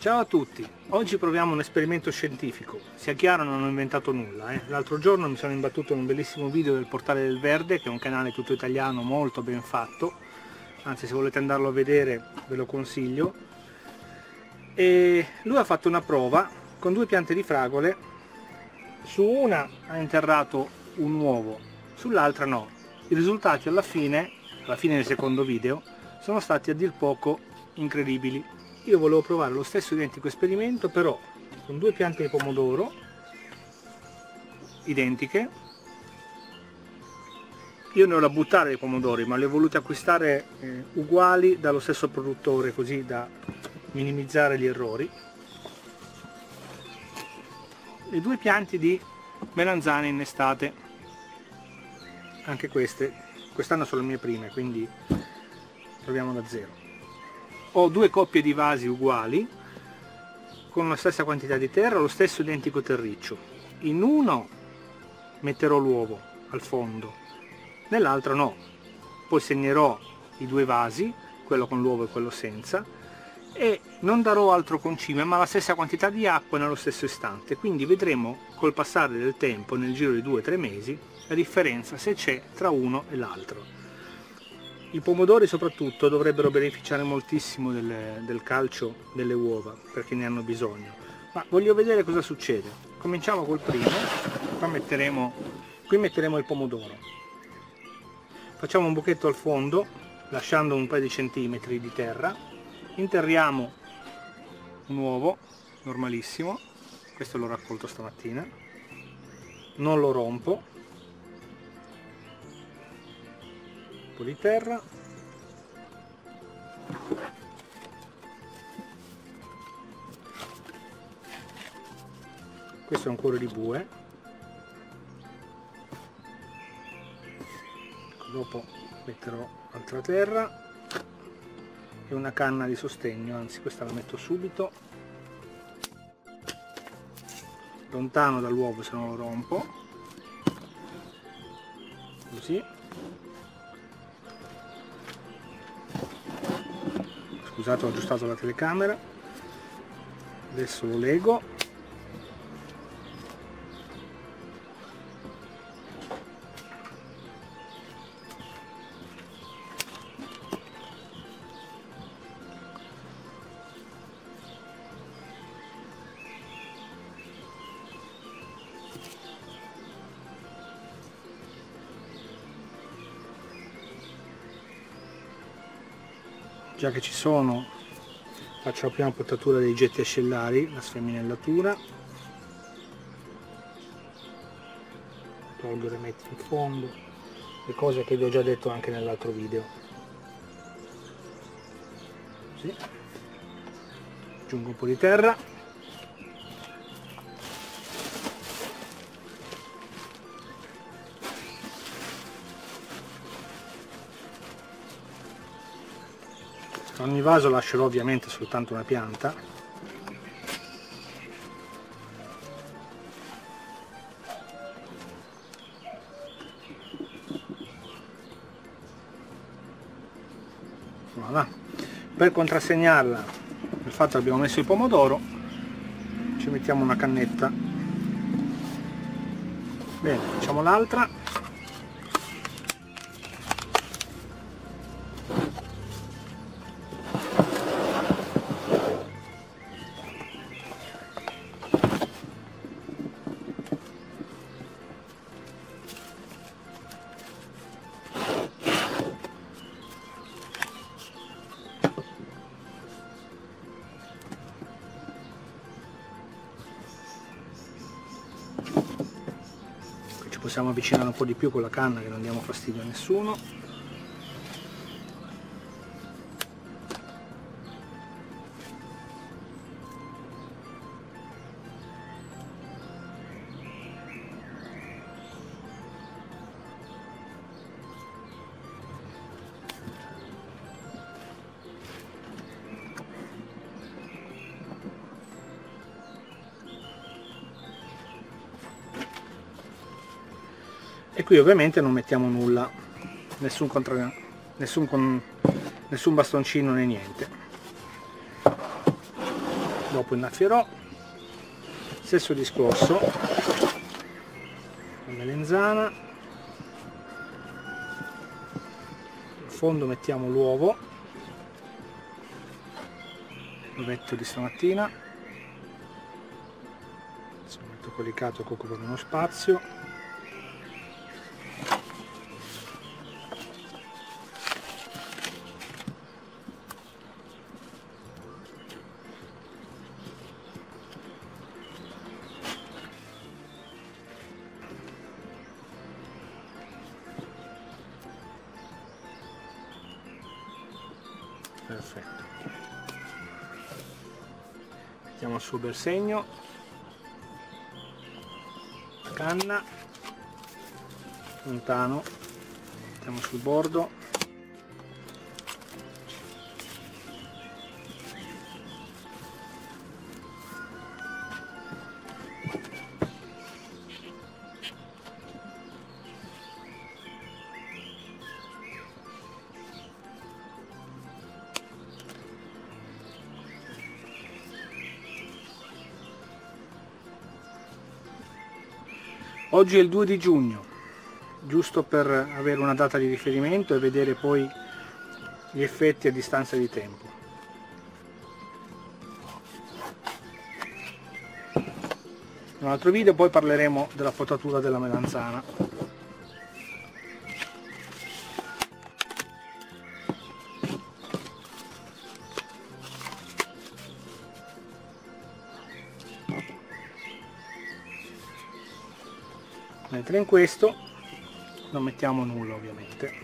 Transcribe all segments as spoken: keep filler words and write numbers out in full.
Ciao a tutti, oggi proviamo un esperimento scientifico. Sia chiaro, non ho inventato nulla. Eh. L'altro giorno mi sono imbattuto in un bellissimo video del Portale del Verde, che è un canale tutto italiano molto ben fatto, anzi se volete andarlo a vedere ve lo consiglio. E lui ha fatto una prova con due piante di fragole, su una ha interrato un uovo, sull'altra no. I risultati alla fine, alla fine del secondo video, sono stati a dir poco incredibili. Io volevo provare lo stesso identico esperimento, però con due piante di pomodoro identiche. Io ne ho da buttare dei pomodori, ma li ho voluti acquistare eh, uguali dallo stesso produttore, così da minimizzare gli errori. E due piante di melanzane in estate, anche queste, quest'anno sono le mie prime, quindi proviamo da zero. Ho due coppie di vasi uguali, con la stessa quantità di terra, lo stesso identico terriccio. In uno metterò l'uovo al fondo, nell'altro no. Poi segnerò i due vasi, quello con l'uovo e quello senza, e non darò altro concime, ma la stessa quantità di acqua nello stesso istante. Quindi vedremo col passare del tempo, nel giro di due o tre mesi, la differenza se c'è tra uno e l'altro. I pomodori soprattutto dovrebbero beneficiare moltissimo del, del calcio delle uova, perché ne hanno bisogno. Ma voglio vedere cosa succede. Cominciamo col primo. Qua metteremo, qui metteremo il pomodoro. Facciamo un buchetto al fondo, lasciando un paio di centimetri di terra. Interriamo un uovo, normalissimo. Questo l'ho raccolto stamattina. Non lo rompo. Un po' di terra, questo è un cuore di bue, dopo metterò altra terra e una canna di sostegno, anzi questa la metto subito, lontano dall'uovo se non lo rompo, così. Scusate, ho aggiustato la telecamera, adesso lo lego. Già che ci sono, faccio la prima potatura dei getti ascellari, la sfemminellatura, tolgo e rimetto in fondo le cose che vi ho già detto anche nell'altro video. Così. Aggiungo un po' di terra. In ogni vaso lascerò ovviamente soltanto una pianta. Voilà. Per contrassegnarla il fatto che abbiamo messo il pomodoro, ci mettiamo una cannetta. Bene, facciamo l'altra. Possiamo avvicinare un po' di più con la canna, che non diamo fastidio a nessuno. E qui ovviamente non mettiamo nulla, nessun, contra... nessun, con... nessun bastoncino né niente. dopo innaffierò. Stesso discorso, la melenzana, in fondo mettiamo l'uovo, lo metto di stamattina, adesso metto colicato che occupa meno spazio. Perfetto, mettiamo il suo bel segno, la canna, lontano, mettiamo sul bordo, oggi è il due di giugno, giusto per avere una data di riferimento e vedere poi gli effetti a distanza di tempo. In un altro video poi parleremo della potatura della melanzana. Mentre in questo non mettiamo nulla ovviamente.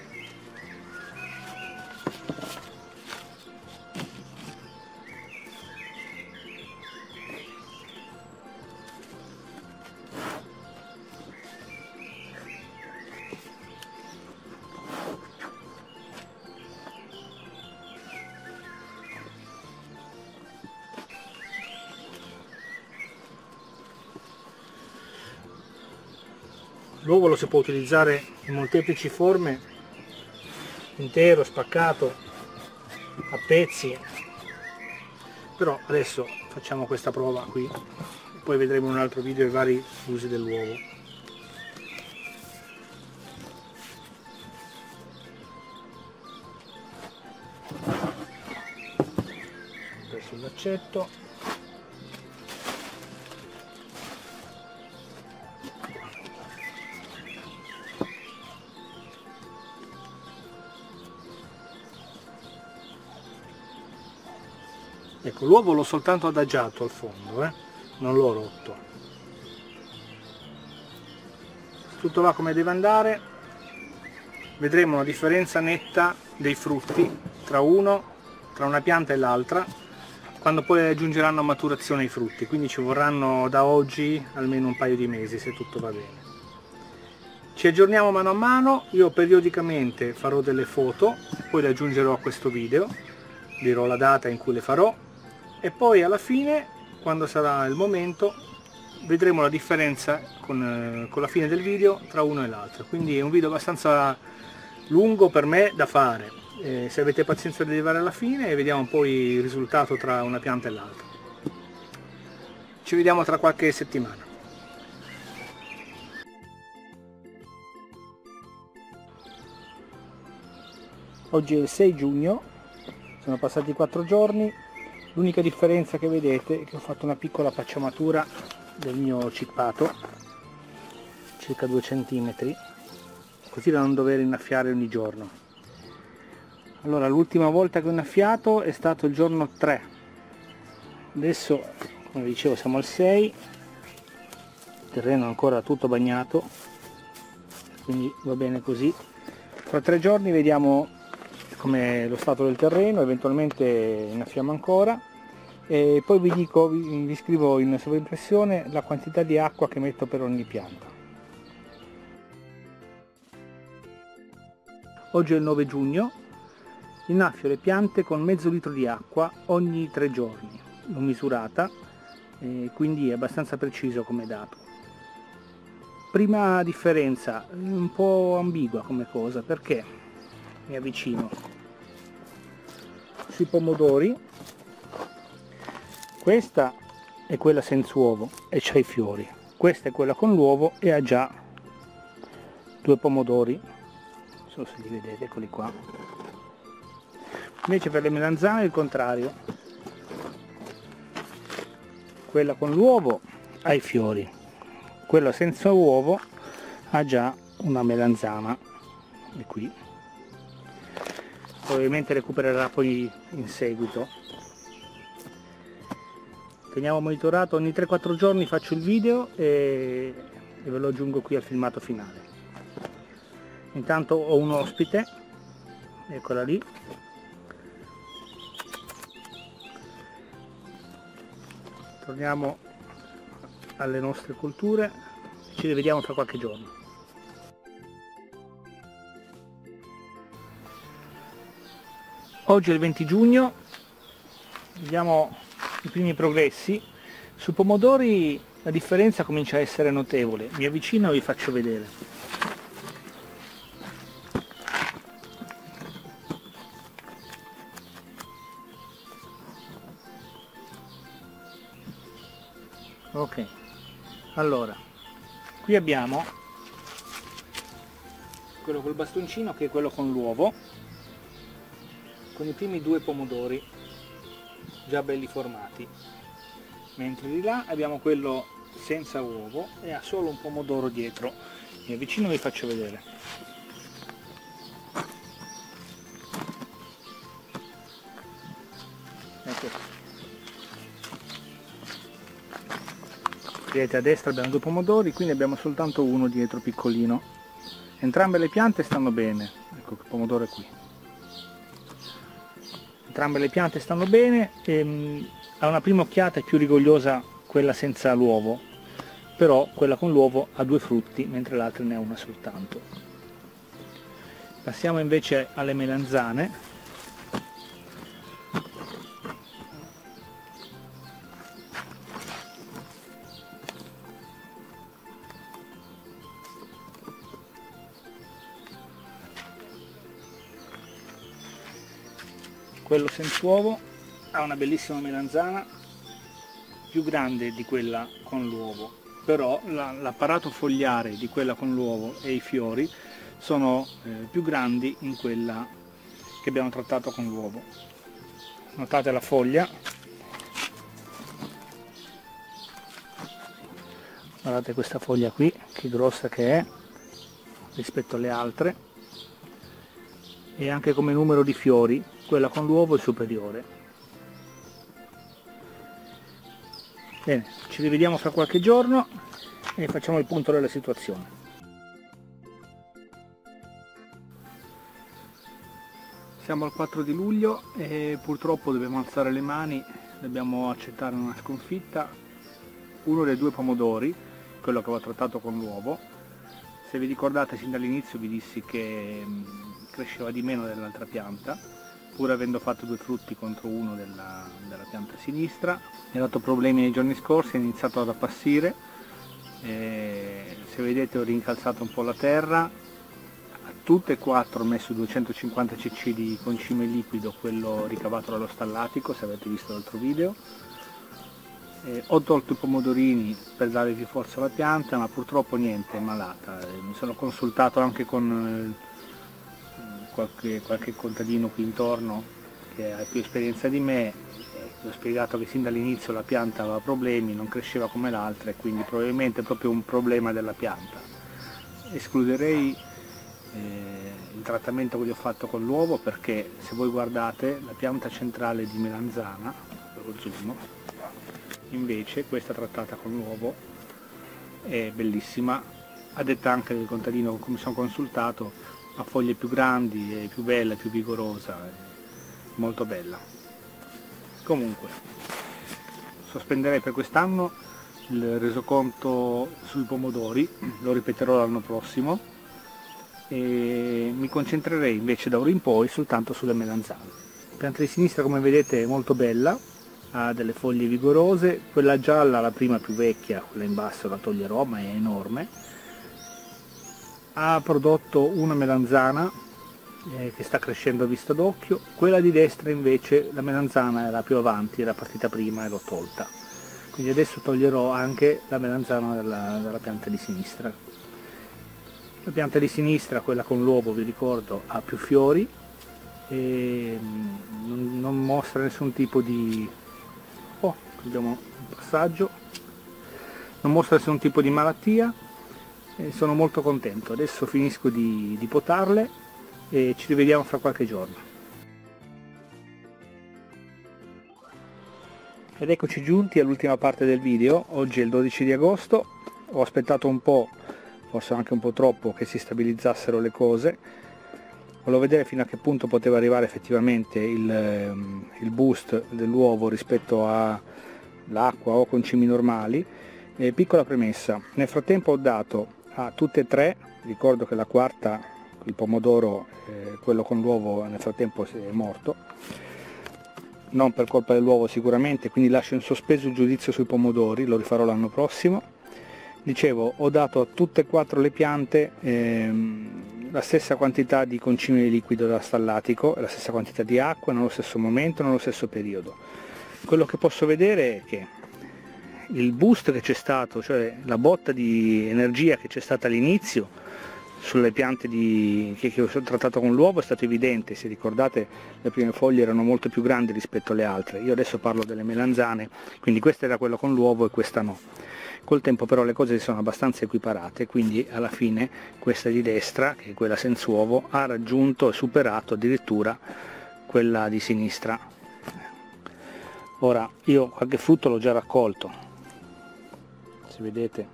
L'uovo lo si può utilizzare in molteplici forme, intero, spaccato, a pezzi, però adesso facciamo questa prova qui, poi vedremo in un altro video i vari usi dell'uovo. Sul laccetto. Ecco, l'uovo l'ho soltanto adagiato al fondo, eh? Non l'ho rotto. Tutto va come deve andare, vedremo una differenza netta dei frutti tra uno, tra una pianta e l'altra, quando poi aggiungeranno a maturazione i frutti, quindi ci vorranno da oggi almeno un paio di mesi se tutto va bene. Ci aggiorniamo mano a mano, io periodicamente farò delle foto, poi le aggiungerò a questo video, dirò la data in cui le farò, e poi alla fine, quando sarà il momento, vedremo la differenza con, con la fine del video tra uno e l'altro. Quindi è un video abbastanza lungo per me da fare, eh, se avete pazienza di arrivare alla fine e vediamo poi il risultato tra una pianta e l'altra. Ci vediamo tra qualche settimana. Oggi è il sei giugno, sono passati quattro giorni. L'unica differenza che vedete è che ho fatto una piccola pacciamatura del mio cippato, circa due centimetri, così da non dover innaffiare ogni giorno. Allora, l'ultima volta che ho innaffiato è stato il giorno tre, adesso come dicevo siamo al sei, il terreno è ancora tutto bagnato, quindi va bene così. Fra tre giorni vediamo come lo stato del terreno, eventualmente innaffiamo ancora e poi vi dico, vi, vi scrivo in sovraimpressione la quantità di acqua che metto per ogni pianta. Oggi è il nove giugno, innaffio le piante con mezzo litro di acqua ogni tre giorni, l'ho misurata e quindi è abbastanza preciso come dato. Prima differenza, un po' ambigua come cosa, perché mi avvicino sui pomodori. Questa è quella senza uovo e c'ha i fiori, questa è quella con l'uovo e ha già due pomodori, non so se li vedete, eccoli qua. Invece per le melanzane è il contrario, quella con l'uovo ha i fiori, quella senza uovo ha già una melanzana, e qui probabilmente recupererà poi in seguito. Teniamo monitorato, ogni tre quattro giorni faccio il video e, e ve lo aggiungo qui al filmato finale. Intanto ho un ospite, eccola lì. Torniamo alle nostre colture, ci rivediamo tra qualche giorno. Oggi è il venti giugno, vediamo i primi progressi. Sui pomodori la differenza comincia a essere notevole, mi avvicino e vi faccio vedere. Ok, allora qui abbiamo quello col bastoncino che è quello con l'uovo, con i primi due pomodori già belli formati, mentre di là abbiamo quello senza uovo e ha solo un pomodoro dietro. Mi avvicino e vi faccio vedere. Ecco, vedete a destra abbiamo due pomodori, quindi abbiamo soltanto uno dietro piccolino. Entrambe le piante stanno bene, ecco che pomodoro è qui. Entrambe le piante stanno bene, e, a una prima occhiata è più rigogliosa quella senza l'uovo, però quella con l'uovo ha due frutti mentre l'altra ne ha una soltanto. Passiamo invece alle melanzane. Quello senza uovo ha una bellissima melanzana, più grande di quella con l'uovo, però l'apparato fogliare di quella con l'uovo e i fiori sono eh, più grandi in quella che abbiamo trattato con l'uovo. Notate la foglia, guardate questa foglia qui, che grossa che è rispetto alle altre, e anche come numero di fiori quella con l'uovo è superiore. Bene, ci rivediamo fra qualche giorno e facciamo il punto della situazione. Siamo al quattro di luglio e purtroppo dobbiamo alzare le mani, dobbiamo accettare una sconfitta. Uno dei due pomodori, quello che avevo trattato con l'uovo, se vi ricordate sin dall'inizio vi dissi che cresceva di meno dell'altra pianta, pur avendo fatto due frutti contro uno della, della pianta sinistra. Mi ha dato problemi nei giorni scorsi, è iniziato ad appassire, e se vedete ho rincalzato un po' la terra. A tutte e quattro ho messo duecentocinquanta cc di concime liquido, quello ricavato dallo stallatico, se avete visto l'altro video. Eh, ho tolto i pomodorini per dare più forza alla pianta, ma purtroppo niente, è malata. Eh, mi sono consultato anche con eh, Qualche, qualche contadino qui intorno che ha più esperienza di me, gli ho spiegato che sin dall'inizio la pianta aveva problemi, non cresceva come l'altra, e quindi probabilmente è proprio un problema della pianta. Escluderei eh, il trattamento che gli ho fatto con l'uovo, perché se voi guardate la pianta centrale di melanzana, lo zoom, invece questa trattata con l'uovo è bellissima, a detta anche del contadino con cui mi sono consultato, ha foglie più grandi, è più bella, più vigorosa, è molto bella. Comunque, sospenderei per quest'anno il resoconto sui pomodori, lo ripeterò l'anno prossimo, e mi concentrerei invece da ora in poi soltanto sulle melanzane. La pianta di sinistra, come vedete, è molto bella, ha delle foglie vigorose, quella gialla, la prima più vecchia, quella in basso la toglierò, ma è enorme. Ha prodotto una melanzana eh, che sta crescendo a vista d'occhio. Quella di destra invece, la melanzana era più avanti, era partita prima e l'ho tolta, quindi adesso toglierò anche la melanzana dalla, dalla pianta di sinistra. La pianta di sinistra, quella con l'uovo, vi ricordo, ha più fiori e non, non mostra nessun tipo di... oh, abbiamo un passaggio, non mostra nessun tipo di malattia e sono molto contento. Adesso finisco di, di potarle e ci rivediamo fra qualche giorno. Ed eccoci giunti all'ultima parte del video. Oggi è il dodici di agosto, ho aspettato un po', forse anche un po' troppo, che si stabilizzassero le cose. Volevo vedere fino a che punto poteva arrivare effettivamente il, il boost dell'uovo rispetto all'acqua o concimi normali. E piccola premessa, nel frattempo ho dato a tutte e tre, ricordo che la quarta, il pomodoro, eh, quello con l'uovo, nel frattempo è morto, non per colpa dell'uovo sicuramente, quindi lascio in sospeso il giudizio sui pomodori, lo rifarò l'anno prossimo. Dicevo, ho dato a tutte e quattro le piante ehm, la stessa quantità di concime di liquido da stallatico, la stessa quantità di acqua, nello stesso momento, nello stesso periodo. Quello che posso vedere è che il boost che c'è stato, cioè la botta di energia che c'è stata all'inizio sulle piante di, che, che ho trattato con l'uovo, è stato evidente. Se ricordate, le prime foglie erano molto più grandi rispetto alle altre. Io adesso parlo delle melanzane, quindi questa era quella con l'uovo e questa no. Col tempo però le cose si sono abbastanza equiparate, quindi alla fine questa di destra, che è quella senza uovo, ha raggiunto e superato addirittura quella di sinistra. Ora, io qualche frutto l'ho già raccolto, se vedete.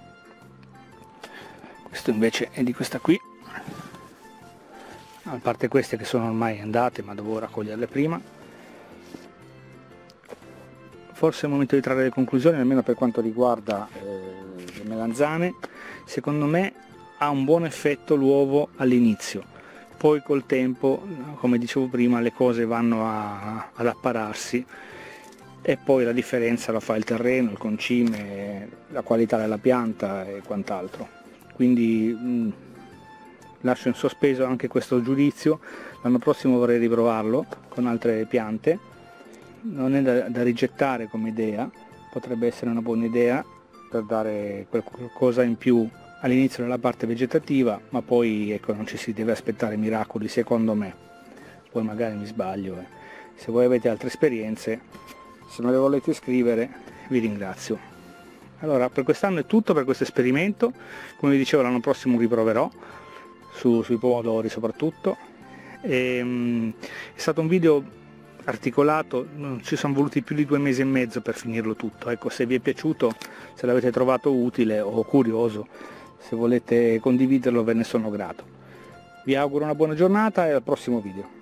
Questo invece è di questa qui, a parte queste che sono ormai andate, ma dovevo raccoglierle prima. Forse è il momento di trarre le conclusioni, almeno per quanto riguarda eh, le melanzane. Secondo me ha un buon effetto l'uovo all'inizio, poi col tempo, come dicevo prima, le cose vanno a, ad appararsi e poi la differenza la fa il terreno, il concime, la qualità della pianta e quant'altro. Quindi mh, lascio in sospeso anche questo giudizio. L'anno prossimo vorrei riprovarlo con altre piante. Non è da, da rigettare come idea, potrebbe essere una buona idea per dare qualcosa in più all'inizio della parte vegetativa, ma poi ecco, non ci si deve aspettare miracoli secondo me, poi magari mi sbaglio. Eh. Se voi avete altre esperienze, se me le volete scrivere, vi ringrazio. Allora, per quest'anno è tutto per questo esperimento. Come vi dicevo, l'anno prossimo riproverò su, sui pomodori soprattutto. E, um, è stato un video articolato, ci sono voluti più di due mesi e mezzo per finirlo tutto. Ecco, se vi è piaciuto, se l'avete trovato utile o curioso, se volete condividerlo ve ne sono grato. Vi auguro una buona giornata e al prossimo video.